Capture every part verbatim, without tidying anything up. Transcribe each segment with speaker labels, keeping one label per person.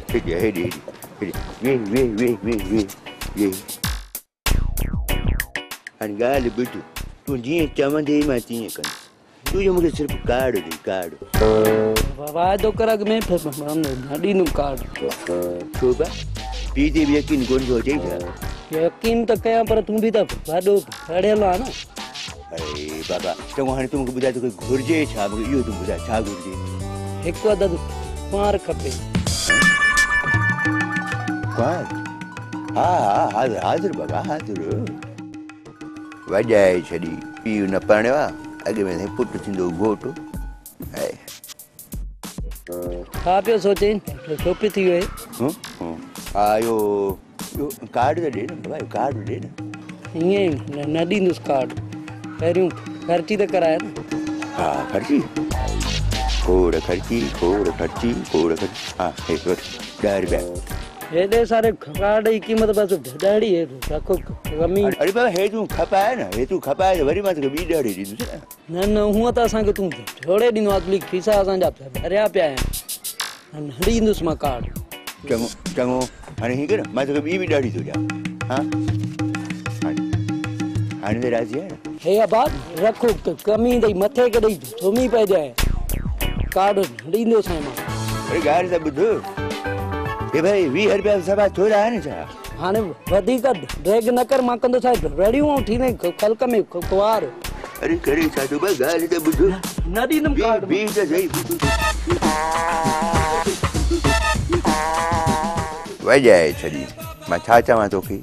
Speaker 1: हेॾे हेॾे हेॾे वेह वेह वेह वेह वेह वेह हाणे ॻाल्हि ॿुध तूं जीअं चवंदे मां तीअं कंदुसि तुंहिंजो मूंखे सिर्फ़ु कार्ड ॾे कार्ड
Speaker 2: वाइदो कर अॻ में न ॾींदुमि कार्ड
Speaker 1: छो बा पीउ ते बि यकीन कोन थो अचे छा
Speaker 2: यकीन त कयां पर तूं बि त वॾो पढ़ियल आहे न
Speaker 1: अरे बाबा चङो हाणे तूं मूंखे ॿुधाए तोखे घुरिजे छा मूंखे इहो तूं ॿुधाए छा घुरिजे
Speaker 2: हिकु अदद कुंवार खपे
Speaker 1: कुंवार हा हा हाज़िर हाज़िर बाबा हाज़िर वॼाए छॾी पीउ न परिणियो आहे अॻे में पुटु थींदो घोटु
Speaker 2: छा पियो सोचे चुप थी वई
Speaker 1: हा इहो कार्ड त ॾे न बाबा कार्ड ॾे न
Speaker 2: ईअं न ॾींदुसि कार्ड पहिरियों ख़र्ची त कराए न
Speaker 1: हा ख़र्ची खोड़ ख़र्ची खोड़ ख़र्ची खोड़ ख़र्ची हा हे वठ ॾह रुपया
Speaker 2: हेॾे सारे कार्ड जी क़ीमत बसि ॾाढी रखो कमी
Speaker 1: अरे बाबा हे तूं खपाए न हे तूं खपाए त वरी मां तोखे ॿी ॾाढी ॾींदुसि
Speaker 2: न न हूअं त असांखे तूं जोड़े ॾींदो आहे खीसा असांजा भरिया पिया आहिनि न ॾींदुसि मां कार्ड
Speaker 1: चङो चङो हाणे हीअं कर मां तोखे ॿी बि ॾाढी थो ॾियां हा हाणे त राज़ी आहे न
Speaker 2: हे बात रखो कमी अथई मथे कॾहिं सुम्ही पइजाए कार्ड ॾींदोसि मां
Speaker 1: अरे ॻाल्हि त ॿुध हे भाई वीह रुपया सभा थोरा आहिनि छा
Speaker 2: हाणे वधीक ड्रैग न कर मां कंदो छा रेडियूं थींदे ख़ल्क में कुंवार
Speaker 1: अरे करे छा थो बस ॻाल्हि त ॿुध
Speaker 2: न ॾींदुमि कार्ड
Speaker 1: बीह त सही वॼाए छॾी मां छा चवां तोखे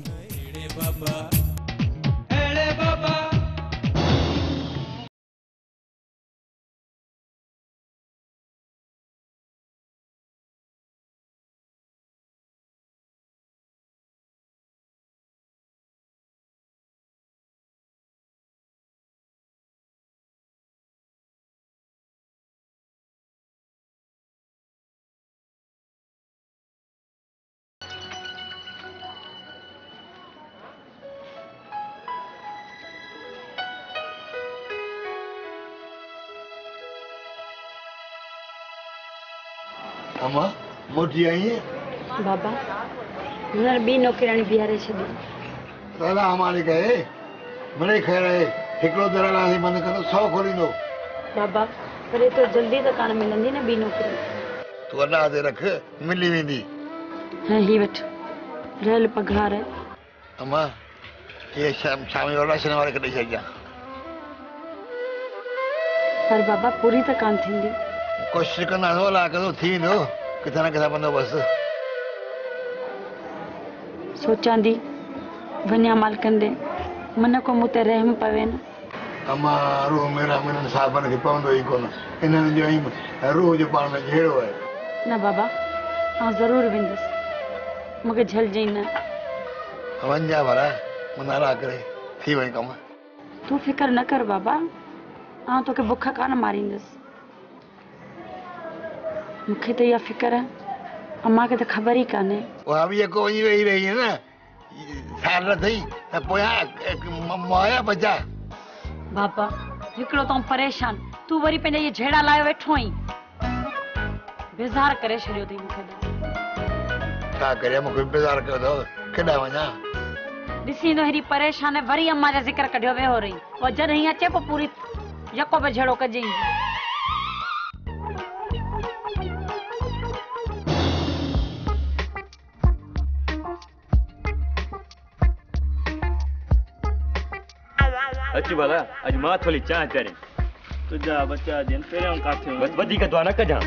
Speaker 3: अम्मा मोटी आई है
Speaker 4: बाबा हुनर बी नौकरानी बिहारे छॾी
Speaker 3: दादा हमारे गए बड़े खैर है हिकिड़ो दलाल आसी बंदि कंदो सौ खोलींदो
Speaker 4: बाबा पर तो जल्दी त कान मिलंदी न बी नौकरी
Speaker 3: तूं अञा ते रख मिली वेंदी
Speaker 4: हाँ ही वठ रहियल पघार है
Speaker 3: अम्मा ये शाम शाम जो राशन वारे खे ॾेई छॾिजां
Speaker 4: पर बाबा पूरी त कान थींदी
Speaker 3: कोशिशि कंदासीं भला कदो थी वेंदो किथां न किथां बंदोबस्तु
Speaker 4: सोचां थी वञा मालिकनि ॾे मन को मूं ते रहम पवे न
Speaker 3: अम्मा रूह मेरा मिलनि साहिबनि खे पवंदो ई कोन इन्हनि जो ई रूह जो पाण में जहिड़ो आहे
Speaker 4: न बाबा आउं ज़रूरु वेंदसि मूंखे झलिजांइ न
Speaker 3: वञा भला मनारा करे थी वई कमु
Speaker 4: तूं फिकर न कर बाबा आउं तोखे बुख कान मारींदसि मूंखे त इहा फिकर अम्मा खे त ख़बर ई कान्हे
Speaker 3: उहा बि जेको वञी वेही रही है न साल अथई त पोयां मोया बचा
Speaker 4: बाबा हिकिड़ो तो परेशान तूं वरी पंहिंजा इहे झेड़ा लाइ वेठो आहीं बेज़ार करे छॾियो अथई मूंखे
Speaker 3: छा करे मूंखे बेज़ार कयो अथव केॾांहुं वञा
Speaker 4: ॾिसींदो हेॾी परेशान आहे वरी अम्मा जा ज़िक्र कढियो वेहो रही और जॾहिं हीअं अचे पोइ पूरी यको बि झेड़ो कजांइ
Speaker 5: अच भला अज मां थोड़ी चाह करे तुझा बच्चा जिन पहिरियों काथे बस वधीक दुआ न कजां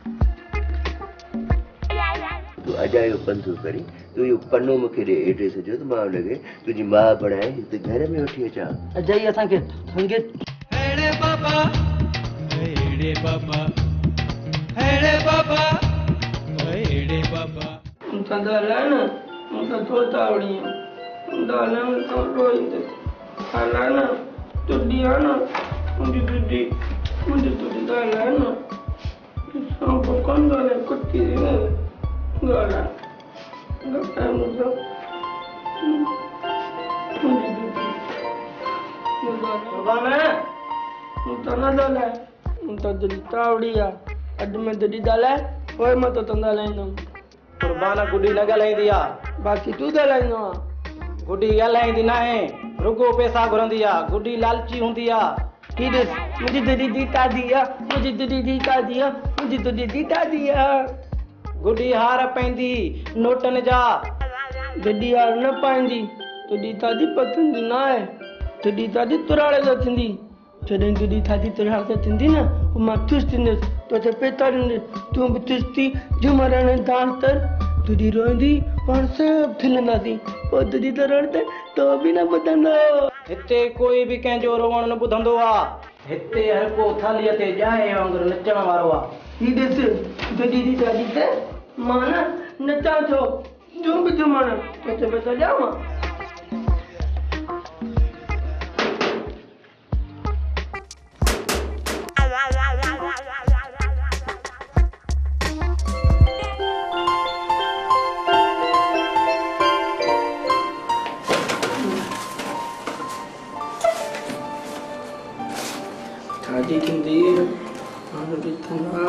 Speaker 1: तूं अजायो पंधु करी तूं इहो पनो मूंखे ॾे एड्रेस जो त मां हुनखे तुंहिंजी माउ पढ़ाए हिते घर में वठी अचां
Speaker 2: अजाई असांखे संगीत
Speaker 6: हेड़े बाबा हेड़े बाबा हेड़े बाबा हेड़े बाबा
Speaker 2: मूंसां ॻाल्हाइण मूंसां छो तावड़ी ॻाल्हाइण खां रोईंदे ॻाल्हाइण तुॾी आहे न मुंहिंजी तुॾी मुंहिंजी तुॾी ॻाल्हाइण ॾिसो पोइ कोन ॻाल्हाए कुटी थी न ॻाल्हाए ॻाल्हाए मूंसां मुंहिंजी तुॾी भॻवान मूंसां न ॻाल्हाए मूं त दिलि तावड़ी आहे अॼु में दिलि ॻाल्हाए पोइ मां तोसां ॻाल्हाईंदुमि
Speaker 5: पर
Speaker 7: सुभाणे गुडी न ॻाल्हाईंदी आहे
Speaker 2: बाक़ी तूं ॻाल्हाईंदो आहे
Speaker 7: गुडी ॻाल्हाईंदी न आहे रुगो पैसा घुरंदी आहे गुडी लालची हूंदी आहे
Speaker 2: ही ॾिस मुंहिंजी तुंहिंजी दी दादी आहे मुंहिंजी तुंहिंजी दी दादी आहे मुंहिंजी तुंहिंजी दी दादी आहे
Speaker 7: गुडी हार पाईंदी नोटनि जा
Speaker 2: जॾहिं हार न पाईंदी तुंहिंजी दादी पसंदि न आहे तुंहिंजी दादी तुराड़े सां थींदी जॾहिं तुंहिंजी दादी तुराड़े सां थींदी न पोइ मां तुस थींदुसि तोखे पेता ॾींदुसि तूं बि तुस थी झूमर हाणे डांस कर तुंहिंजी रोईंदी पाण सभु खिलंदासीं पोइ तुंहिंजी तुराड़ ते तो बि न ॿुधंदो
Speaker 7: हिते कोई बि कंहिंजो रोअण न ॿुधंदो आहे हिते हर को थालीअ ते ॼाए वांगुरु नचण वारो आहे
Speaker 2: ही ॾिस तुंहिंजी दी दादी ते मां न नचां थो जो बि झूमर तोखे पेता ॾियां शादी थींदी हाणे बि थोरा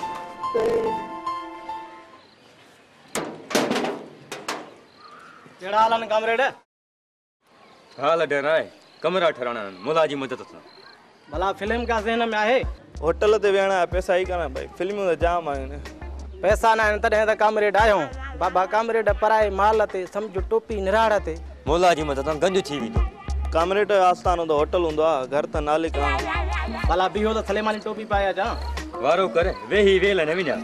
Speaker 7: कहिड़ा हाल आहिनि कामरेड
Speaker 5: हाल ॾेर आहे कमरा ठहिराइणा आहिनि मुला जी मदद सां
Speaker 7: भला फिल्म का ज़हन में आहे
Speaker 8: होटल ते वेहणा पैसा ई कान भाई फिल्मूं त जाम आहिनि
Speaker 7: पैसा न आहिनि तॾहिं त कामरेड आहियो बाबा कामरेड पराए माल ते सम्झ टोपी निराड़ ते
Speaker 5: मुला जी मदद सां गंज थी वेंदो
Speaker 8: कामरेड जो आस्थान हूंदो होटल हूंदो आहे घर त नाले कान
Speaker 7: भला बीहो त सलेमानी टोपी पाए अचां
Speaker 5: वारो करे वेही वेल न विञा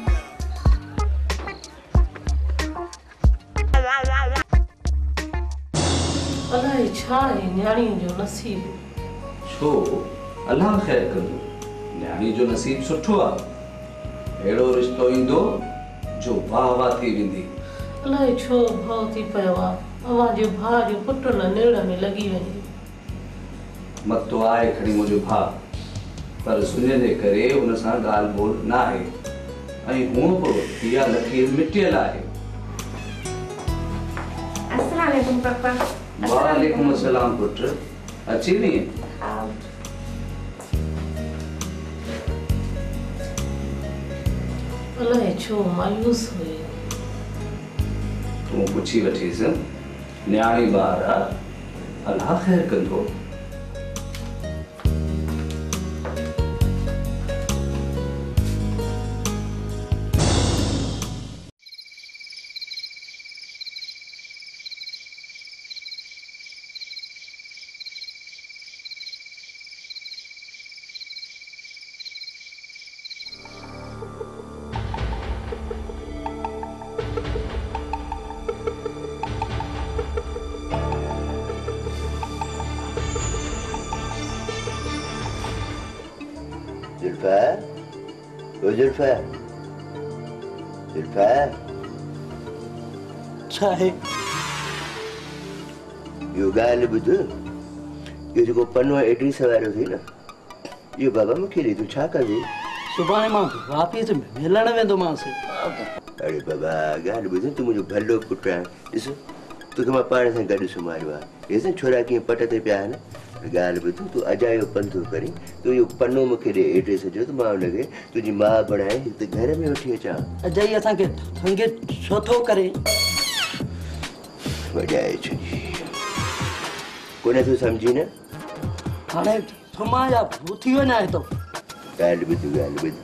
Speaker 9: अलाए छा आहे न्याणियुनि जो नसीब
Speaker 10: छो अलाह ख़ैर कंदो न्याणी जो नसीब सुठो आहे अहिड़ो रिश्तो ईंदो जो वाह वाह थी वेंदी
Speaker 9: अलाए छो भाव थी पियो आहे अवां जे भाउ जो पुट न नेड़ में लॻी वञे
Speaker 10: मतो आहे खणी मुंहिंजो भाउ पर सुञे करे हुन सां ॻाल्हि ॿोल न आहे ऐं हूअं बि इहा लकीर मिटियल आहे
Speaker 11: अस्सलाम वालेकुम पापा
Speaker 10: वालेकुम अस्सलाम पुट अची वई
Speaker 9: अलाए छो मायूस हुई
Speaker 10: तूं पुछी वठीसि न्याणी ॿार आहे अलाह ख़ैर कंदो
Speaker 1: जुल्फा ओ जुल्फा जुल्फा
Speaker 2: छा आहे
Speaker 1: इहो ॻाल्हि ॿुध इहो जेको पनो एड्रेस वारो थी न इहो बाबा मूंखे ॾे तूं छा कंदी
Speaker 2: सुभाणे मां वापसि मिलण वेंदोमांसि
Speaker 1: अरे बाबा ॻाल्हि ॿुध तूं मुंहिंजो भलो पुटु आहे ॾिस तोखे मां पाण सां गॾु सुम्हारियो आहे ॾिस छोरा कीअं पट ते पिया आहिनि ॻाल्हि ॿुध तूं अजायो पंधु करी तूं इहो पनो मूंखे ॾे एड्रेस जो त मां हुनखे तुंहिंजी माउ बणाए हिते घर में वठी अचां
Speaker 2: अजाई असांखे थंगे छो थो करे
Speaker 1: वॼाए छॾी कोन तूं सम्झी न
Speaker 2: हाणे थमा जा भूथी वञाए थो
Speaker 1: ॻाल्हि ॿुध ॻाल्हि ॿुध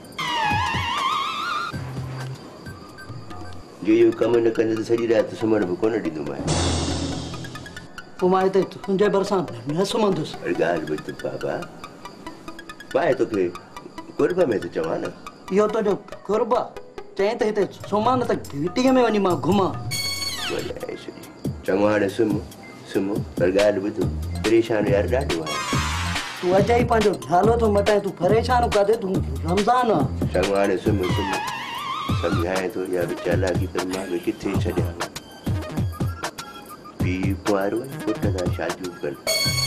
Speaker 1: जो इहो कमु न कंदे त सॼी राति सुम्हण बि कोन ॾींदोमांइ
Speaker 2: पोइ मां हिते तुंहिंजे भरिसां न सुम्हंदुसि
Speaker 1: ॻाल्हि ॿुध बाबा पाए तोखे कुर्ब में थो चवां न
Speaker 2: इहो तुंहिंजो कुर्ब आहे चई त हिते सुम्हां न त घिटीअ में वञी मां घुमां
Speaker 1: वॼाए छॾी चङो हाणे सुम्ह सुम्ह पर ॻाल्हि ॿुध परेशान यार ॾाढो आहे
Speaker 2: तूं अजाई पंहिंजो नालो थो मटाए तूं परेशान काथे तूं रमज़ान आहे
Speaker 1: चङो हाणे सुम्ह सुम्ह सम्झाए थो या बि चालाकी पर मां बि किथे छॾियां पीउ कुंवारो आहे पुट सां शादियूं कनि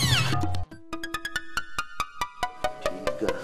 Speaker 1: ठीकु आहे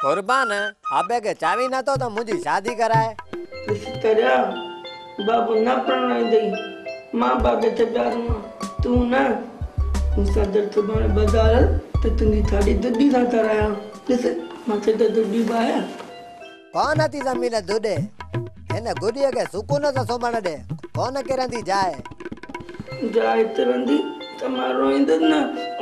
Speaker 12: कुर्बान अबे के चावी न तो तो मुझी शादी कराए
Speaker 2: इसी तरह बाबू न प्रणय दई मां बाबे ते प्यार मां तू ना मुसा दर तो मारे बाजार ते तुंदी थाड़ी दुड्डी ना कराया जैसे माथे ते दुड्डी बाया
Speaker 12: कौन आती जमीन दुडे एने गुडिया के सुकून से सोमण दे कौन केरंदी जाए
Speaker 2: जाए तरंदी तमारो इंद ना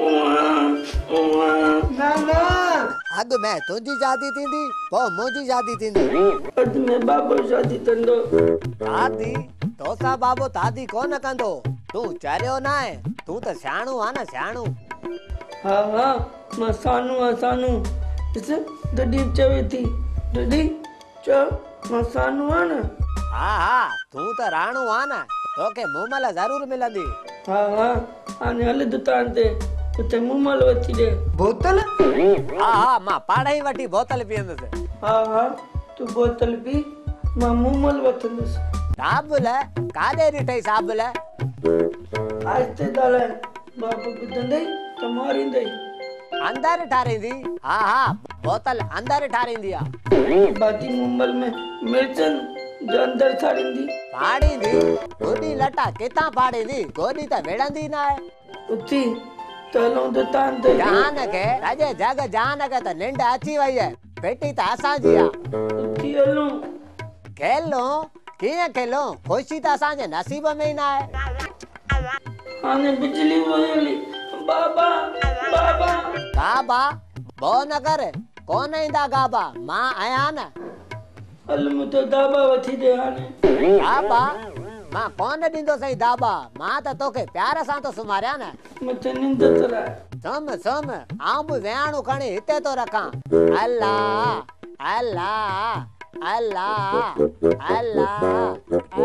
Speaker 12: ना ना अग मैं तुझी शादी थींदी पो मुझी शादी थींदी
Speaker 2: अद में बाबो शादी तंदो
Speaker 12: दादी तोसा बाबो दादी कोन कंदो तू चारियो ना है तू तो शाणू आ ना शाणू
Speaker 2: हां हां मां सानू आ सानू इसे दडी चवे थी दडी च मां सानू आ ना
Speaker 12: हां हां तू तो राणू आ ना तो के मुमल जरूर मिलंदी
Speaker 2: हां हां आने हले दुकान ते उते मुमल वठी दे
Speaker 12: बोतल हां हां मां पाड़े वठी बोतल पियंदस
Speaker 2: हां हां तू बोतल पी मां मुमल वठंदस
Speaker 12: साबुल कादे रिठई साबुल
Speaker 2: आस्ते दाले बापू बुदंदई तमारी दई
Speaker 12: अंदर ठारींदी हां हां बोतल अंदर ठारींदी आ
Speaker 2: बाकी मुमल में मिर्चन जो अंदर ठारींदी
Speaker 12: पाड़ींदी गोडी लटा केता पाड़ींदी गोडी त वेड़ंदी ना है
Speaker 2: उठी तलो दुकान ते
Speaker 12: जान के राजे जग जान के त निंड अची वई है बेटी त असा जी आ
Speaker 2: उठी हलो
Speaker 12: खेलो किए खेलो खुशी त असा जे नसीब में ही ना है
Speaker 2: आने बिजली वयली बाबा बाबा
Speaker 12: गाबा बो न कर कौन इंदा गाबा मां आया ना
Speaker 2: हल मुतो दाबा वठी दे हाने
Speaker 12: दाबा मां कौन दिंदो सही दाबा मां त तोके प्यार सां तो सुमारिया ना
Speaker 2: मथे निंद चला
Speaker 12: सम सम आऊं भी वेणु खणी हिते तो रखां अल्लाह अल्लाह अल्लाह अल्लाह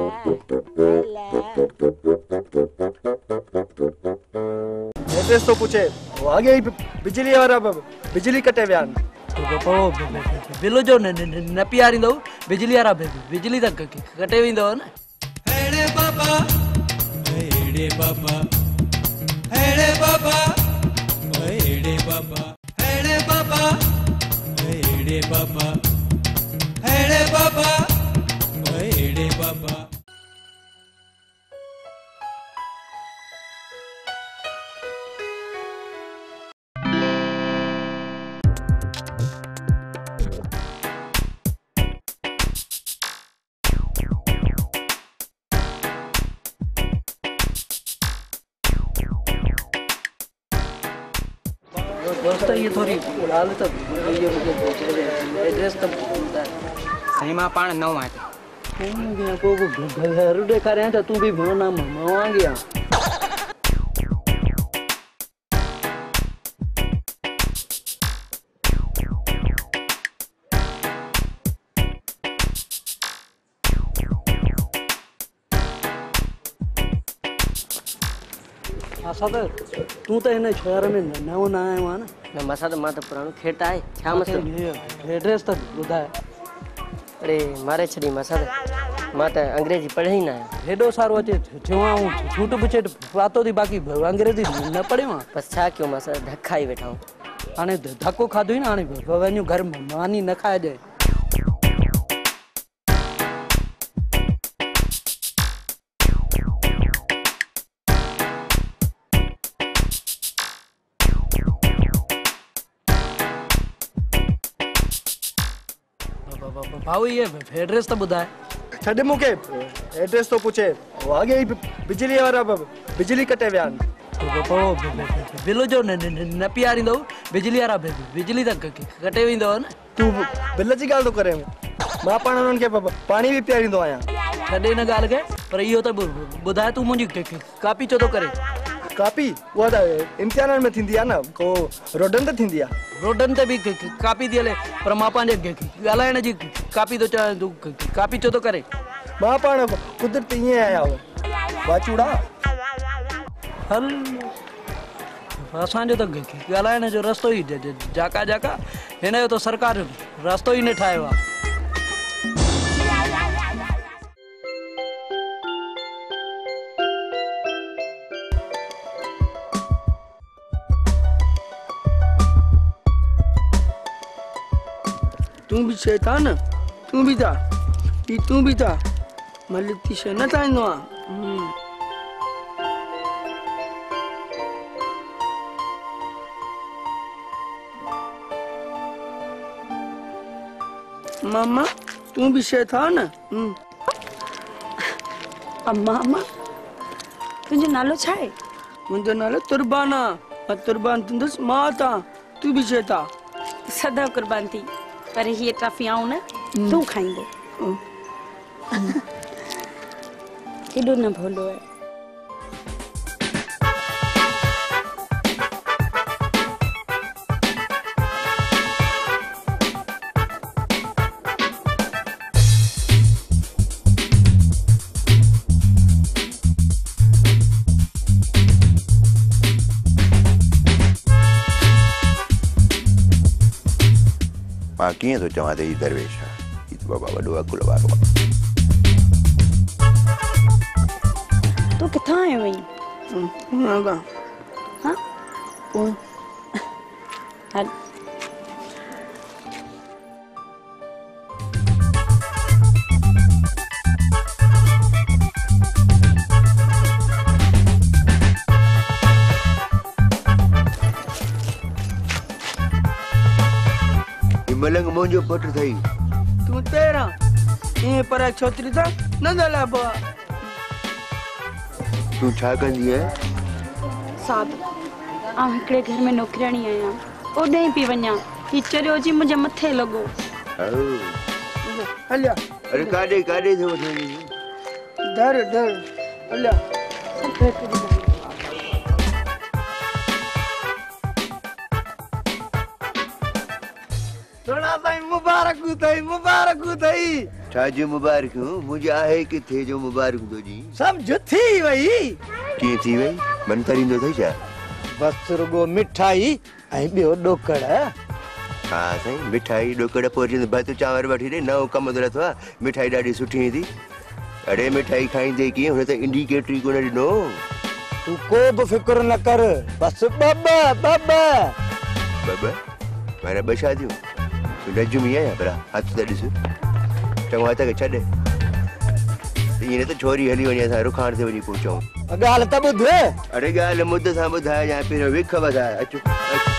Speaker 8: एड्रेस तो पूछे वो आगे ही बिजली वाला बिजली कटे व्यान
Speaker 7: बिल जो न पियारींदो बिजली वारा बिजली त कटे वेंदो न
Speaker 6: हेड़े बाबा हेड़े बाबा हेड़े बाबा हेड़े बाबा हेड़े बाबा हेड़े बाबा हेड़े बाबा हेड़े बाबा
Speaker 7: दोस्त ये थोड़ी लाल तो ये एड्रेस तो
Speaker 13: सही मां पाण न आते
Speaker 7: को घर ॾेखारियां त तूं बि ना मां गया असा त तू तो इन शहर में नओ न आयो आहे
Speaker 13: न मसा त मां त पुराणो खेट आहे छा मसलो
Speaker 7: एड्रेस त ॿुधाए
Speaker 13: अरे मारे छड़ी मसा त मां त अंग्रेजी पढ़े ई न आहियां
Speaker 7: हेॾो सारो अचे थियो आऊं छूट बुछेट पातो थी बाक़ी अंग्रेजी न पढ़ियो आहे
Speaker 13: बस छा कयो मसा धक खाई वेठा आहियूं
Speaker 7: हाणे धको खाधो ई न हाणे वञूं घर मानी न खाइजे भाऊ ये एड्रेस तो बुधाए
Speaker 8: छड़े मुके एड्रेस तो पूछे वो आगे ही बिजली वाला बिजली कटे व्यान
Speaker 7: बिल जो न पियारींदो बिजली वारा बिजली त कटे वेंदो न
Speaker 8: तू बिल जी गाल तो करे मां पाण उन्हनि खे पानी भी पियारींदो आहियां
Speaker 7: छॾे न ॻाल्हि खे पर इहो त ॿुधाए तूं मुंहिंजी कापी छो थो करे
Speaker 8: कापी उहा त इम्तिहाननि में थींदी आहे न को रोडनि ते थींदी आहे
Speaker 7: रोडनि ते बि कापी थी हले पर मां पंहिंजे ॻाल्हाइण जी कापी थो चवां तूं कापी छो थो करे
Speaker 8: मां पाण कुदरती ईअं आया हो बाचूड़ा
Speaker 7: हल असांजो त ॻाल्हाइण जो रस्तो ई जाका जाका हिन जो त सरकार रस्तो ई न ठाहियो आहे
Speaker 2: तू भी शैतान तू भी था ई तू भी था मलिक ती शे न ताइनो आ मामा तू भी शैतान
Speaker 4: अम्मा अम्मा तुझे नालो छा है
Speaker 2: मुंहिंजो नालो तुरबाना मां तुरबान तुंदस माता तू भी शैता
Speaker 4: सदा कुर्बान थी पर ये टफियाऊं न तू खाइंदो केॾो न भोलो है
Speaker 1: मां कीअं थो चवां त हीउ दरवेश आहे हीउ त बाबा वॾो अकुल वारो आहे
Speaker 4: तू किथां आयो वई हाँ हल
Speaker 1: मलंग मुंहिंजो पुटु अथई
Speaker 2: तू तेरा ये पर छोत्री था न दला बा
Speaker 1: तूं छा कंदी आहे
Speaker 4: साहब आ हिकड़े घर में नौकरानी आया ओडे ही पी वञा ही चरियो जी मुंहिंजे मथे लॻो
Speaker 2: हलिया
Speaker 1: अरे काॾे काॾे थो वठी
Speaker 2: दर दर हलिया थोड़ा साईं मुबारक थई मुबारक थई
Speaker 1: छाजो मुबारक मुंहिंजी आहे किथे जो मुबारक थो जी
Speaker 8: सम्झ थी वई
Speaker 1: कीअं थी वई मन करींदो अथई छा
Speaker 8: बस रुगो मिठाई ऐं ॿियो ॾोकड़
Speaker 1: हा साईं मिठाई ॾोकड़ पोइ अची भत चांवर वठी ॾे नओं कमु थो रथो आहे मिठाई ॾाढी सुठी ईंदी अड़े मिठाई खाईंदे कीअं हुन त इंडिकेटर ई कोन ॾिनो
Speaker 8: तू को बि फिक्र न कर बस ॿ ॿ ॿ
Speaker 1: ॿ माना ॿ शादियूं तूं नजुमी आहियां भला हथ त ॾिस चङो हथ खे छॾ ईअं त छोरी हली वञे असां रुखाण ते वञी पहुचूं
Speaker 8: ॻाल्हि त ॿुध
Speaker 1: अड़े ॻाल्हि मुद सां ॿुधाए या पहिरियों विख वधाए अचो अचो